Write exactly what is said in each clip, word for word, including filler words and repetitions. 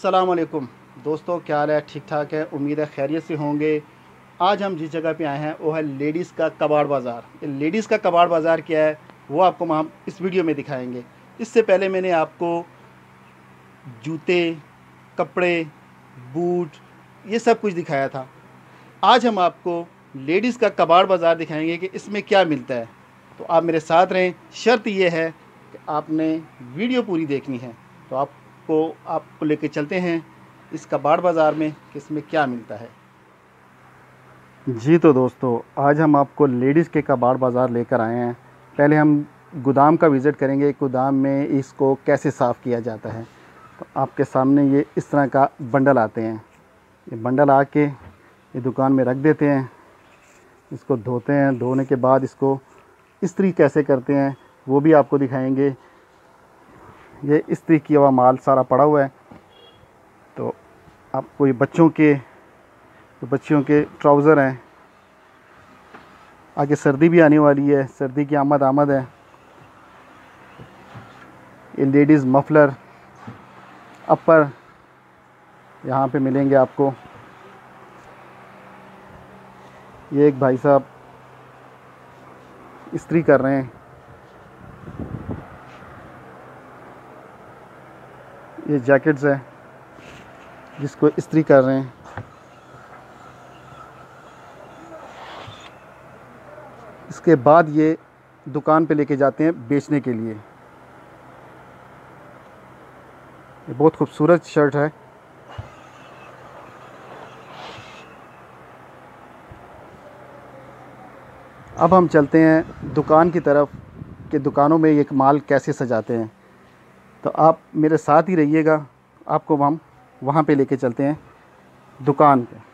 अस्सलाम वालेकुम दोस्तों, क्या हाल है? ठीक ठाक है, उम्मीद है खैरियत से होंगे। आज हम जिस जगह पे आए हैं वो है लेडीज़ का कबाड़ बाज़ार। लेडीज़ का कबाड़ बाज़ार क्या है वो आपको हम इस वीडियो में दिखाएंगे। इससे पहले मैंने आपको जूते, कपड़े, बूट, ये सब कुछ दिखाया था। आज हम आपको लेडीज़ का कबाड़ बाज़ार दिखाएंगे कि इसमें क्या मिलता है। तो आप मेरे साथ रहें। शर्त ये है कि आपने वीडियो पूरी देखनी है। तो आपको आपको लेके चलते हैं इस कबाड़ बाज़ार में कि इसमें क्या मिलता है। जी तो दोस्तों, आज हम आपको लेडीज़ के कबाड़ बाज़ार लेकर आए हैं। पहले हम गोदाम का विज़िट करेंगे, गोदाम में इसको कैसे साफ़ किया जाता है। तो आपके सामने ये इस तरह का बंडल आते हैं। ये बंडल आके ये दुकान में रख देते हैं, इसको धोते हैं। धोने के बाद इसको इस्त्री कैसे करते हैं वो भी आपको दिखाएंगे। ये इस्त्री किया हुआ माल सारा पड़ा हुआ है। तो आपको ये बच्चों के तो बच्चियों के ट्राउज़र हैं। आगे सर्दी भी आने वाली है, सर्दी की आमद आमद है। ये लेडीज़ मफलर, अपर यहाँ पे मिलेंगे आपको। ये एक भाई साहब इस्त्री कर रहे हैं। ये जैकेट्स है जिसको इस्त्री कर रहे हैं। इसके बाद ये दुकान पे लेके जाते हैं बेचने के लिए। ये बहुत खूबसूरत शर्ट है। अब हम चलते हैं दुकान की तरफ कि दुकानों में ये माल कैसे सजाते हैं। तो आप मेरे साथ ही रहिएगा, आपको हम वहाँ पे लेके चलते हैं दुकान पे।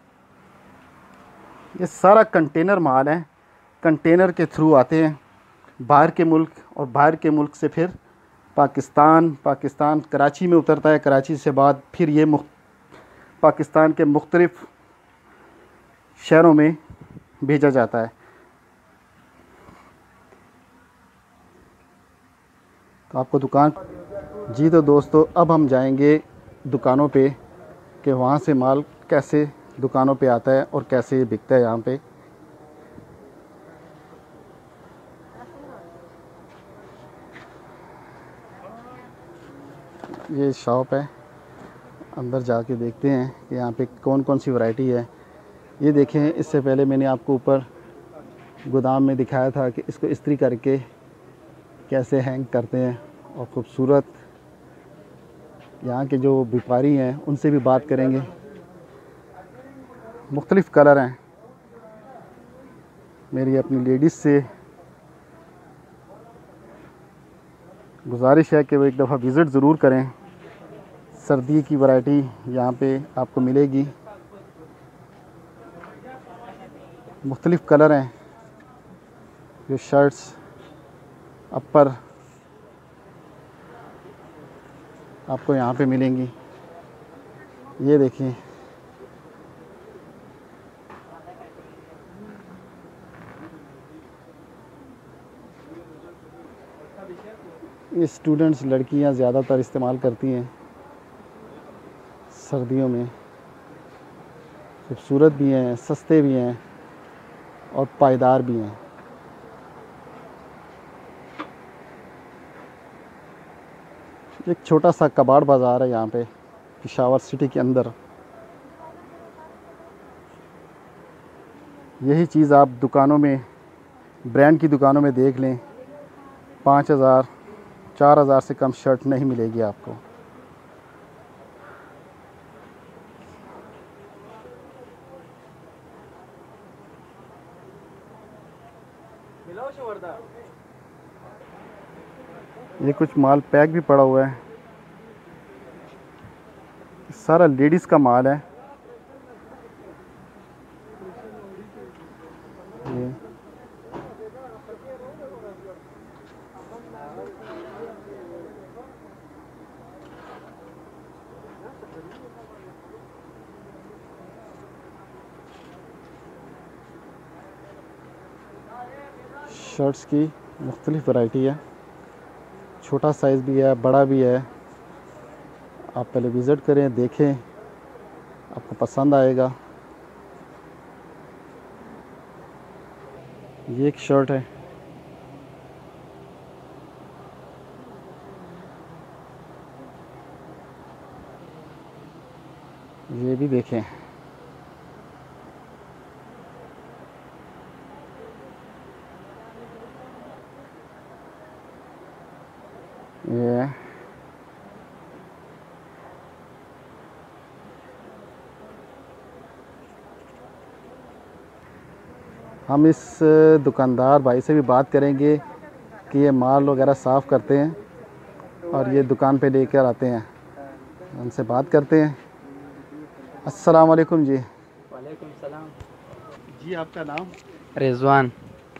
ये सारा कंटेनर माल है, कंटेनर के थ्रू आते हैं बाहर के मुल्क, और बाहर के मुल्क से फिर पाकिस्तान पाकिस्तान कराची में उतरता है। कराची से बाद फिर ये पाकिस्तान के मुख्तलिफ़ शहरों में भेजा जाता है। तो आपको दुकान जी तो दोस्तों, अब हम जाएंगे दुकानों पे कि वहाँ से माल कैसे दुकानों पे आता है और कैसे बिकता है यहाँ पे। ये शॉप है, अंदर जाके देखते हैं कि यहाँ पे कौन कौन सी वैरायटी है। ये देखें, इससे पहले मैंने आपको ऊपर गोदाम में दिखाया था कि इसको इस्त्री करके कैसे हैंग करते हैं। और ख़ूबसूरत यहाँ के जो व्यापारी हैं उनसे भी बात करेंगे। मुख्तलिफ़ कलर हैं। मेरी अपनी लेडीज़ से गुजारिश है कि वो एक दफ़ा विज़िट ज़रूर करें। सर्दी की वैरायटी यहाँ पे आपको मिलेगी। मुख्तलिफ़ कलर हैं। जो शर्ट्स, अपर आपको यहाँ पे मिलेंगी। ये देखिए, ये स्टूडेंट्स, लड़कियाँ ज़्यादातर इस्तेमाल करती हैं सर्दियों में। खूबसूरत भी हैं, सस्ते भी हैं और पायदार भी हैं। एक छोटा सा कबाड़ बाज़ार है यहाँ पे पेशावर सिटी के अंदर। यही चीज़ आप दुकानों में, ब्रांड की दुकानों में देख लें, पाँच हज़ार चार हज़ार से कम शर्ट नहीं मिलेगी आपको। ये कुछ माल पैक भी पड़ा हुआ है। सारा लेडीज़ का माल है। ये शर्ट्स की मुख्तलिफ़ वैरायटी है। छोटा साइज़ भी है, बड़ा भी है। आप पहले विज़िट करें, देखें, आपको पसंद आएगा। ये एक शर्ट है, ये भी देखें। ये हम इस दुकानदार भाई से भी बात करेंगे कि ये माल वगैरह साफ़ करते हैं और ये दुकान पे लेकर आते हैं। उनसे बात करते हैं। अस्सलाम वालेकुम जी। वालेकुम सलाम जी, आपका नाम? रिजवान।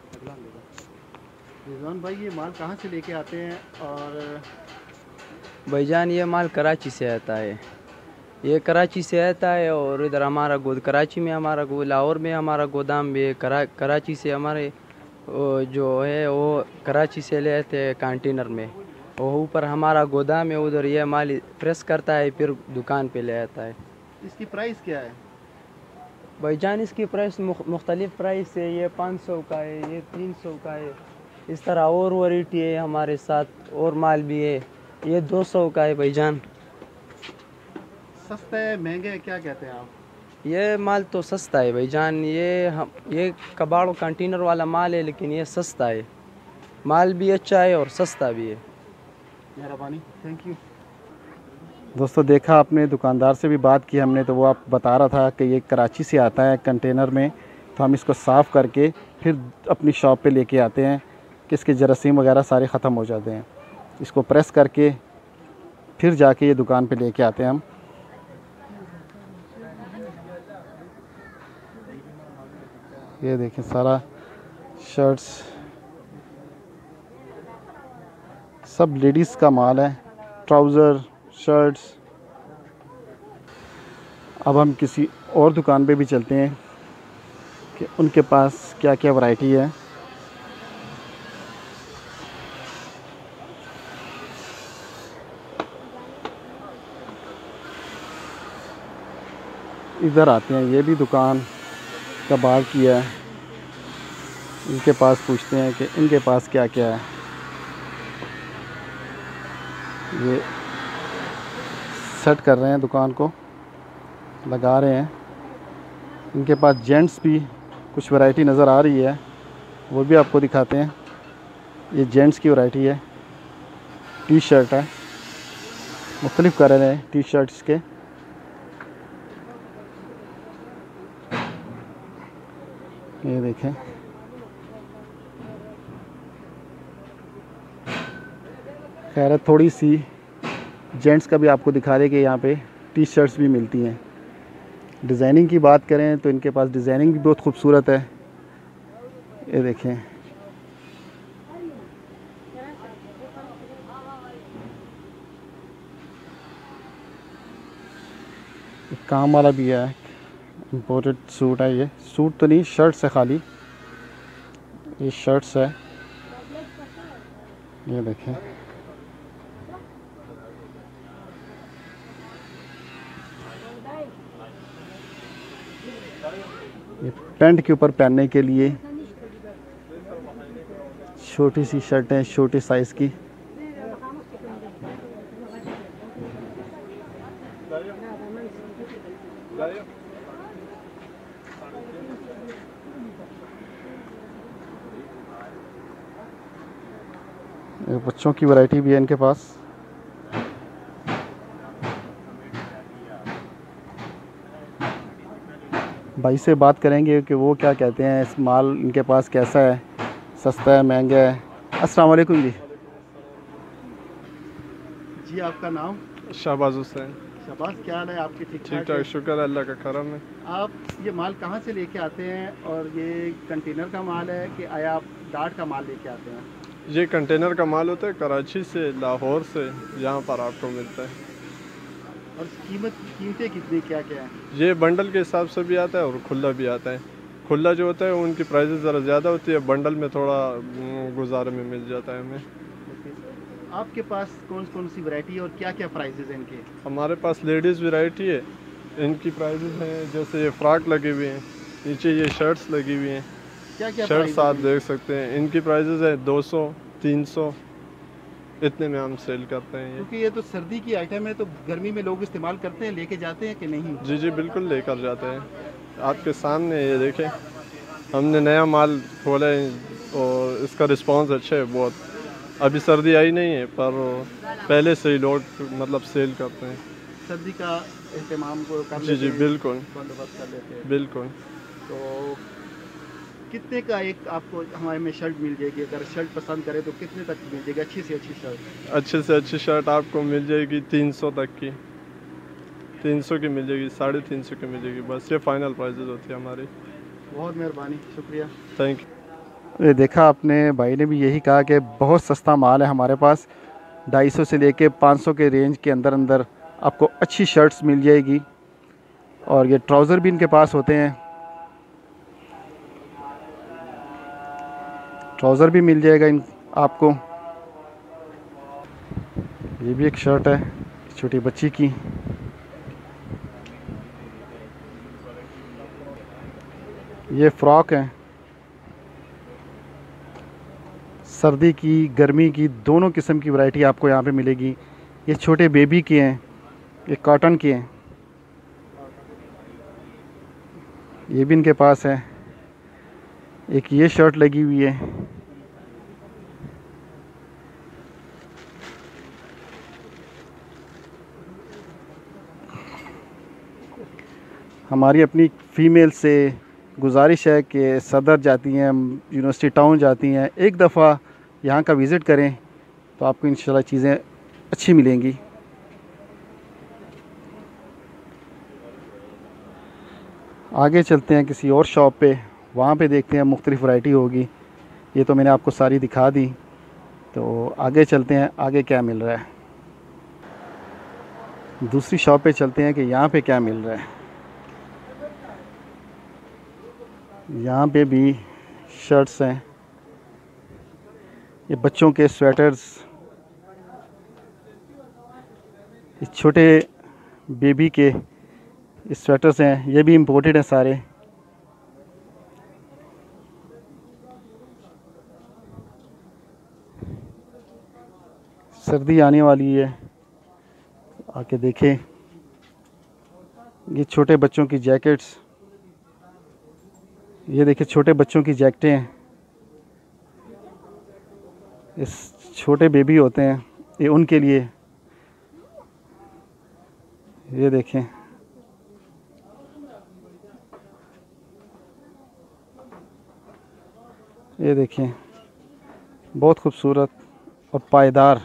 रिजवान भाई, ये माल कहाँ से लेके आते हैं? और भाईजान ये माल कराची से आता है, ये कराची से आता है और इधर हमारा गोद कराची में हमारा गो लाहौर में हमारा गोदाम भी है। करा, कराची से हमारे जो है वो कराची से ले आते हैं कंटेनर में, और ऊपर हमारा गोदाम है, उधर ये माल प्रेस करता है फिर दुकान पे ले आता है। इसकी प्राइस क्या है? भाईजान इसकी प्राइस मुख्तलिफ प्राइस है, ये पाँच सौ का है, ये तीन सौ का है, इस तरह और वैरायटी है हमारे साथ, और माल भी है। ये दो सौ का है भाईजान। सस्ता है, महंगा है, क्या कहते हैं आप? ये माल तो सस्ता है भाईजान, ये हम ये कबाड़ कंटेनर वाला माल है, लेकिन ये सस्ता है, माल भी अच्छा है और सस्ता भी है। मेहरबानी, थैंक यू। दोस्तों, देखा आपने, दुकानदार से भी बात की हमने, तो वो आप बता रहा था कि ये कराची से आता है कंटेनर में, तो हम इसको साफ़ करके फिर अपनी शॉप पे लेके आते हैं कि इसके जरासीम वगैरह सारे ख़त्म हो जाते हैं। इसको प्रेस करके फिर जाके ये दुकान पे लेके आते हैं हम। ये देखें, सारा शर्ट्स सब लेडीज़ का माल है, ट्राउज़र, शर्ट्स। अब हम किसी और दुकान पे भी चलते हैं कि उनके पास क्या क्या वैरायटी है। इधर आते हैं, ये भी दुकान कबाड़ की है, इनके पास पूछते हैं कि इनके पास क्या क्या है। ये सेट कर रहे हैं, दुकान को लगा रहे हैं। इनके पास जेंट्स भी कुछ वैरायटी नज़र आ रही है, वो भी आपको दिखाते हैं। ये जेंट्स की वैरायटी है, टी शर्ट है, मुख्तलिफ़ कलर हैं टी शर्ट्स के। ये देखें, खैर थोड़ी सी जेंट्स का भी आपको दिखा दे कि यहाँ पे टी शर्ट्स भी मिलती हैं। डिज़ाइनिंग की बात करें तो इनके पास डिज़ाइनिंग भी बहुत खूबसूरत है। ये देखें, काम वाला भी है, इम्पोर्टेड सूट है। ये सूट तो नहीं, शर्ट्स है खाली, ये शर्ट्स है। ये देखें, ये पैंट के ऊपर पहनने के लिए छोटी सी शर्टें, छोटे साइज़ की। बच्चों की वैरायटी भी है इनके पास। भाई से बात करेंगे कि वो क्या कहते हैं, इस माल इनके पास कैसा है, सस्ता है, महंगा है। अस्सलाम वालेकुम जी। जी, आपका नाम? शहबाज हुसैन। शहबाज, क्या हाल है आपके? ठीक ठीक ठाक, शुक्र है अल्लाह का करम है। आप ये माल कहाँ से लेके आते हैं, और ये कंटेनर का माल है कि आया आप डाट का माल लेके आते हैं? ये कंटेनर का माल होता है, कराची से, लाहौर से, यहाँ पर आपको मिलता है। और कीमत कीमतें कितनी, क्या क्या है? ये बंडल के हिसाब से भी आता है और खुला भी आता है। खुला जो होता है उनकी प्राइसेस ज़रा ज़्यादा होती है, बंडल में थोड़ा गुजारे में मिल जाता है हमें। आपके पास कौन कौन सी वैरायटी है और क्या क्या प्राइसेस हैं इनके? हमारे पास लेडीज़ वैरायटी है, इनकी प्राइजेस हैं जैसे ये फ्रॉक लगे हुए हैं, नीचे ये शर्ट्स लगी हुई हैं। क्या क्या शर्ट्स प्राइसेस आप हैं? देख सकते हैं, इनकी प्राइजेस है दो सौ तीन सौ, इतने में हम सेल करते हैं ये। क्योंकि ये तो सर्दी की आइटम है, तो गर्मी में लोग इस्तेमाल करते हैं, लेके जाते हैं कि नहीं? जी जी बिल्कुल लेकर जाते हैं, आपके सामने ये देखें, हमने नया माल खोला है और इसका रिस्पांस अच्छा है बहुत। अभी सर्दी आई नहीं है पर पहले से ही लोग मतलब सेल करते हैं। सर्दी का एहतमाम को कर जी लेते जी हैं, बिल्कुल बंदोबस्त कर लेते हैं। बिल्कुल। तो कितने का एक आपको हमारे में शर्ट मिल जाएगी? अगर शर्ट पसंद करें तो कितने तक मिल जाएगी अच्छी से अच्छी शर्ट? अच्छे से अच्छी शर्ट आपको मिल जाएगी तीन सौ तक की, तीन सौ की मिल जाएगी, साढ़े तीन सौ की मिल जाएगी, बस ये फाइनल प्राइजेस होती है हमारी। बहुत मेहरबानी, शुक्रिया। Thank you. ये देखा आपने, भाई ने भी यही कहा कि बहुत सस्ता माल है हमारे पास, ढाई सौ से लेके पाँच सौ के रेंज के अंदर अंदर आपको अच्छी शर्ट्स मिल जाएगी। और ये ट्राउज़र भी इनके पास होते हैं, ट्राउज़र भी मिल जाएगा इन आपको। ये भी एक शर्ट है छोटी बच्ची की। ये फ़्रॉक है, सर्दी की गर्मी की दोनों किस्म की वैरायटी आपको यहाँ पे मिलेगी। ये छोटे बेबी के हैं, ये कॉटन के हैं, ये भी इनके पास है। एक ये शर्ट लगी हुई है, हमारी अपनी फ़ीमेल से गुजारिश है कि सदर जाती हैं, यूनिवर्सिटी टाउन जाती हैं, एक दफ़ा यहाँ का विज़िट करें तो आपको इंशाल्लाह चीज़ें अच्छी मिलेंगी। आगे चलते हैं किसी और शॉप पे, वहाँ पे देखते हैं मुख्तलिफ़ वैरायटी होगी। ये तो मैंने आपको सारी दिखा दी, तो आगे चलते हैं, आगे क्या मिल रहा है। दूसरी शॉप पे चलते हैं कि यहाँ पे क्या मिल रहा है। यहाँ पे भी शर्ट्स हैं, ये बच्चों के स्वेटर्स, ये छोटे बेबी के स्वेटर्स हैं, ये भी इम्पोर्टेड हैं सारे। सर्दी आने वाली है, आके देखें। ये छोटे बच्चों की जैकेट्स, ये देखिए छोटे बच्चों की जैकेटें हैं, इस छोटे बेबी होते हैं ये उनके लिए। ये देखें, ये देखें बहुत खूबसूरत और पायदार।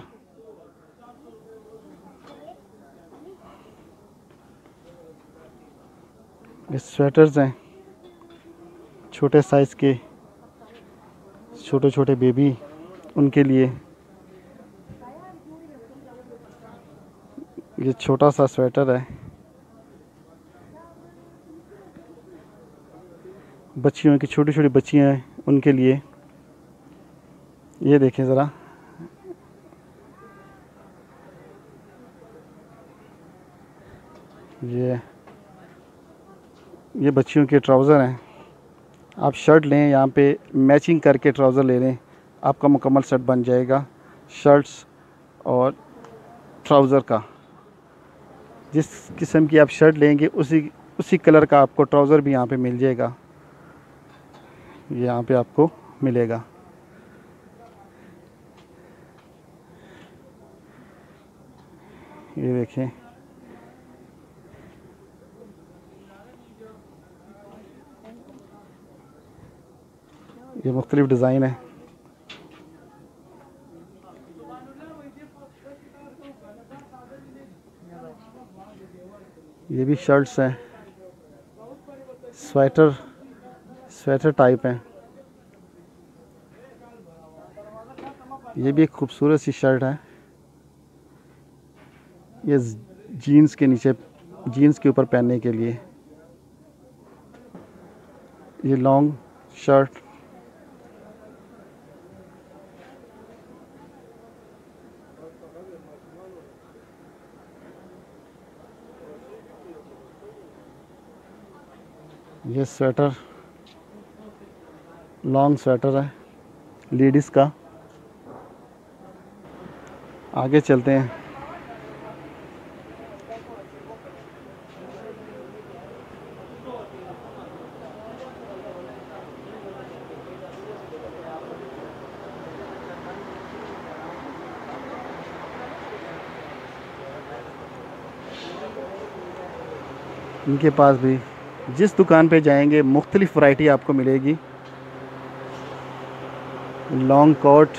ये स्वेटर्स हैं छोटे साइज़ के, छोटे छोटे बेबी उनके लिए। ये छोटा सा स्वेटर है, बच्चियों की, छोटी छोटी बच्चियां हैं उनके लिए। ये देखें ज़रा, ये ये बच्चियों के ट्राउज़र हैं। आप शर्ट लें, यहाँ पे मैचिंग करके ट्राउज़र ले लें, आपका मुकम्मल सेट बन जाएगा शर्ट्स और ट्राउज़र का। जिस किस्म की आप शर्ट लेंगे उसी उसी कलर का आपको ट्राउज़र भी यहाँ पे मिल जाएगा, ये यहाँ पे आपको मिलेगा। ये देखें, ये मुख्तलिफ़ डिज़ाइन है। ये भी शर्ट्स हैं, स्वेटर स्वेटर टाइप हैं। ये भी एक खूबसूरत सी शर्ट है, ये जीन्स के नीचे, जीन्स के ऊपर पहनने के लिए। ये लॉन्ग शर्ट, ये स्वेटर, लॉन्ग स्वेटर है लेडीज़ का। आगे चलते हैं। इनके पास भी जिस दुकान पे जाएंगे मुख्तलिफ़ वैरायटी आपको मिलेगी। लॉन्ग कोट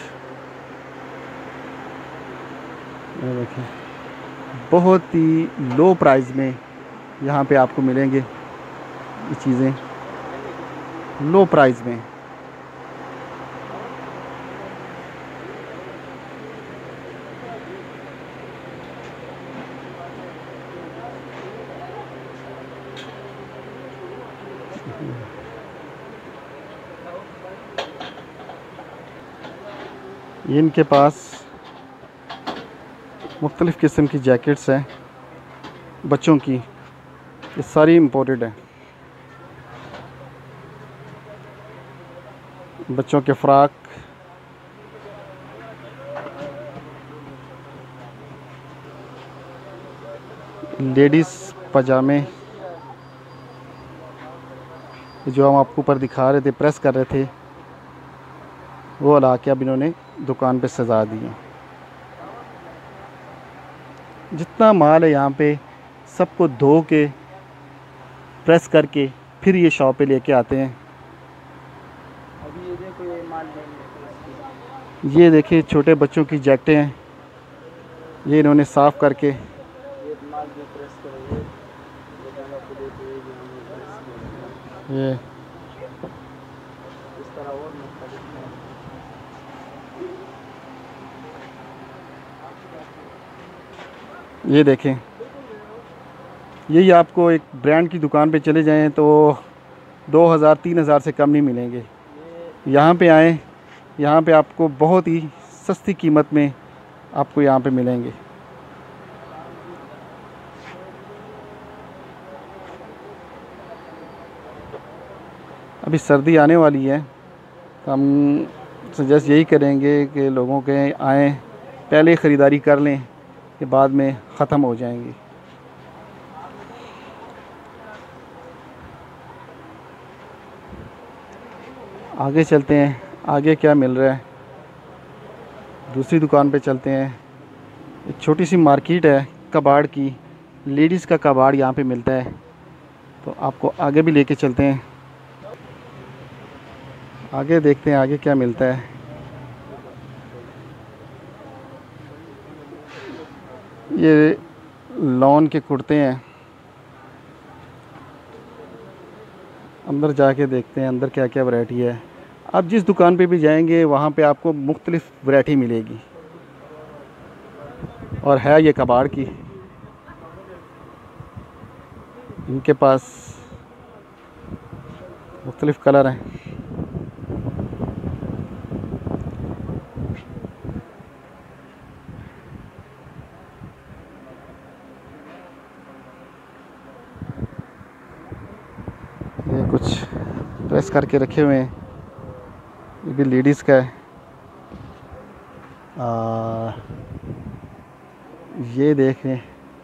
देखिए, बहुत ही लो प्राइस में यहाँ पे आपको मिलेंगे ये चीज़ें, लो प्राइस में। इनके पास मुख्तलिफ़ किस्म की जैकेट्स हैं बच्चों की, ये सारी इम्पोर्टेड है। बच्चों के फ़्राक, लेडीज़ पजामे, जो हम आपको ऊपर दिखा रहे थे, प्रेस कर रहे थे, वो ला के अब इन्होंने दुकान पे सजा दिए। जितना माल है यहाँ पे सबको धो के प्रेस करके फिर ये शॉप पे लेके आते हैं। अभी ये देखो ये माल लेंगे। ये देखिए छोटे बच्चों की जैकेटें हैं, ये इन्होंने साफ़ करके ये माल भी प्रेस करेंगे। ये इस तरह और ये देखें, यही आपको एक ब्रांड की दुकान पे चले जाएं तो दो हज़ार तीन हज़ार से कम नहीं मिलेंगे। यहाँ पे आएँ, यहाँ पे आपको बहुत ही सस्ती कीमत में आपको यहाँ पे मिलेंगे। अभी सर्दी आने वाली है, हम सजेस्ट यही करेंगे कि लोगों के आएँ, पहले ख़रीदारी कर लें कि बाद में ख़त्म हो जाएंगी। आगे चलते हैं, आगे क्या मिल रहा है, दूसरी दुकान पे चलते हैं। एक छोटी सी मार्केट है कबाड़ की, लेडीज़ का कबाड़ यहाँ पे मिलता है, तो आपको आगे भी लेके चलते हैं। आगे देखते हैं आगे क्या मिलता है। ये लॉन के कुर्ते हैं, अंदर जाके देखते हैं अंदर क्या क्या वैरायटी है। आप जिस दुकान पे भी जाएंगे वहाँ पे आपको मुख्तलिफ़ वैरायटी मिलेगी, और है ये कबाड़ की। इनके पास मुख्तलिफ़ कलर हैं। ये कुछ प्रेस करके रखे हुए हैं, ये भी लेडीज़ का है। आ, ये देखें,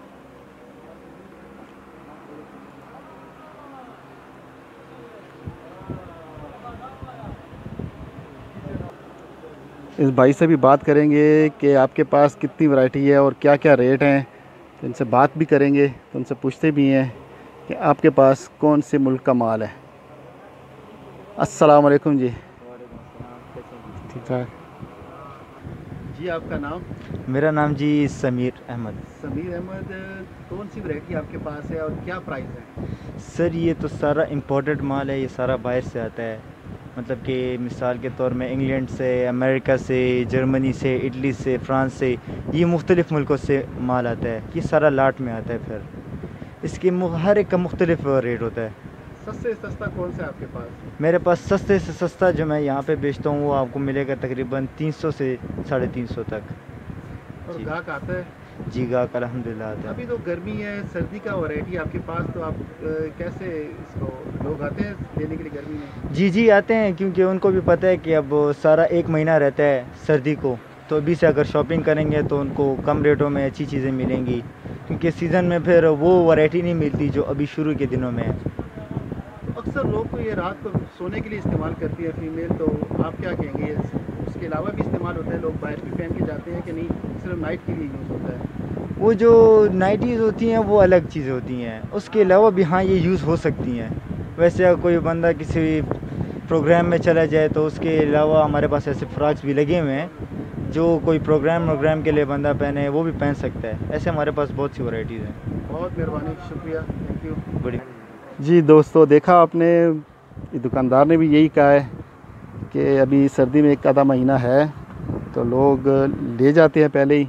इस भाई से भी बात करेंगे कि आपके पास कितनी वैरायटी है और क्या क्या रेट हैं। तो इनसे बात भी करेंगे, तो उनसे पूछते भी हैं कि आपके पास कौन से मुल्क का माल है। अस्सलाम वालेकुम जी। ठीक ठाक जी। आपका नाम? मेरा नाम जी समीर अहमद। समीर अहमद, कौन सी वैरायटी आपके पास है और क्या प्राइस है? सर ये तो सारा इम्पोर्टेड माल है, ये सारा बाहर से आता है। मतलब कि मिसाल के तौर में इंग्लैंड से, अमेरिका से, जर्मनी से, इटली से, फ्रांस से, ये मुख्तलिफ़ मुल्कों से माल आता है। ये सारा लाट में आता है। फिर इसके हर एक का मुख्तलिफ रेट होता है। सस्ते से सस्ता कौन सा है आपके पास? मेरे पास सस्ते से सस्ता जो मैं यहाँ पे बेचता हूँ वो आपको मिलेगा तकरीबन तीन सौ से साढ़े तीन सौ तक। और ग्राहक आता है? जी गाहक अल्हम्दुलिल्लाह आते हैं। अभी तो गर्मी है, सर्दी का वैरायटी आपके पास, तो आप अ, कैसे इसको लोग आते हैं लेने के लिए गर्मी में? जी जी आते हैं, क्योंकि उनको भी पता है कि अब सारा एक महीना रहता है सर्दी को, तो अभी से अगर शॉपिंग करेंगे तो उनको कम रेटों में अच्छी चीज़ें मिलेंगी, क्योंकि सीज़न में फिर वो वैरायटी नहीं मिलती जो अभी शुरू के दिनों में है। तो अक्सर लोग तो ये रात को सोने के लिए इस्तेमाल करती है फीमेल, तो आप क्या कहेंगे? उसके अलावा भी इस्तेमाल होता है, लोग बाहर भी पहन के जाते हैं कि नहीं सिर्फ नाइट के लिए यूज़ होता है? वो जो नाइटीज़ होती हैं वो अलग चीज़ें होती हैं, उसके अलावा भी हाँ ये यूज़ हो सकती हैं। वैसे अगर कोई बंदा किसी प्रोग्राम में चला जाए तो उसके अलावा हमारे पास ऐसे फ्रॉक्स भी लगे हुए हैं, जो कोई प्रोग्राम वोग्राम के लिए बंदा पहने वो भी पहन सकता है। ऐसे हमारे पास बहुत सी वैराइटीज़ हैं। बहुत मेहरबानी, शुक्रिया, थैंक यू। बड़ी जी दोस्तों, देखा आपने, दुकानदार ने भी यही कहा है कि अभी सर्दी में एक आधा महीना है तो लोग ले जाते हैं पहले ही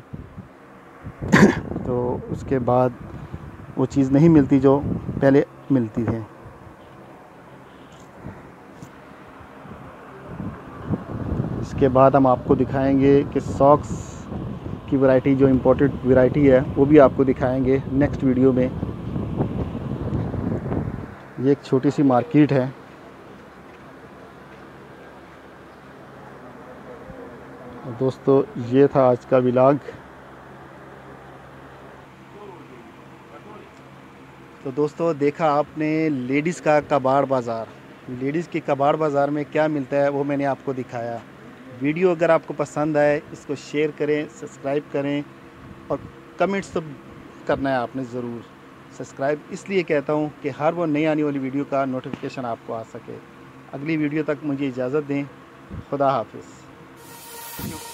तो उसके बाद वो चीज़ नहीं मिलती जो पहले मिलती है। इसके बाद हम आपको दिखाएंगे कि सॉक्स की वैरायटी, जो इम्पोर्टेड वैरायटी है, वो भी आपको दिखाएंगे नेक्स्ट वीडियो में। ये एक छोटी सी मार्केट है। दोस्तों ये था आज का व्लॉग। तो दोस्तों देखा आपने लेडीज़ का कबाड़ बाज़ार। लेडीज़ के कबाड़ बाज़ार में क्या मिलता है वो मैंने आपको दिखाया। वीडियो अगर आपको पसंद आए इसको शेयर करें, सब्सक्राइब करें और कमेंट्स तो करना है आपने ज़रूर। सब्सक्राइब इसलिए कहता हूँ कि हर वो नई आने वाली वीडियो का नोटिफिकेशन आपको आ सके। अगली वीडियो तक मुझे इजाज़त दें। खुदा हाफिज़।